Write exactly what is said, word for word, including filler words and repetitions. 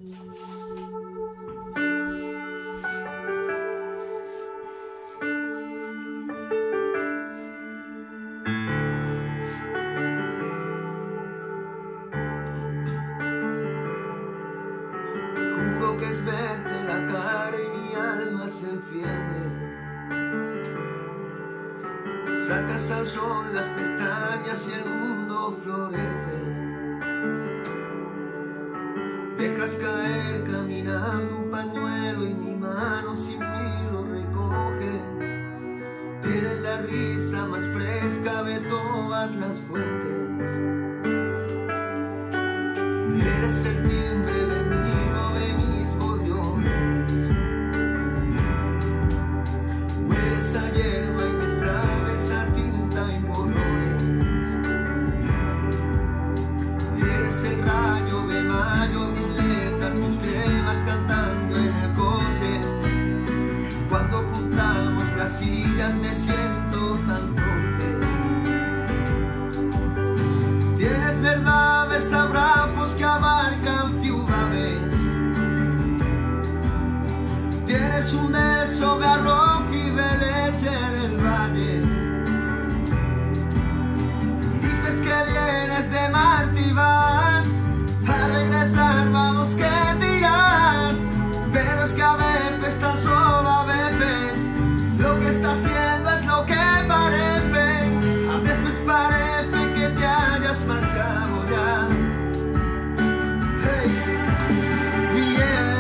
Juro que es verte la cara y mi alma se enciende. Sacas al sol las pestañas y el mundo florece. Dejas caer caminando un pañuelo y mi mano sin mí lo recoge. Tienes la risa más fresca de todas las fuentes. Eres el timbre del nido de mis gorriones. Hueles a hierba y me sabes a tinta y colores. Eres el rayo de mayo, mis letras, tus lemas cantando en el coche. Cuando juntamos las sillas me siento tan torpe. Tienes verdades, abrazos que abarcan ciudades. Tienes un beso de arroz y de leche en el valle. Dices que vienes de Marte y vas a regresar, vamos que tiras. Pero es que a veces, tan solo a veces, lo que está haciendo es lo que parece. A veces parece que te hayas marchado ya. Hey, yeah.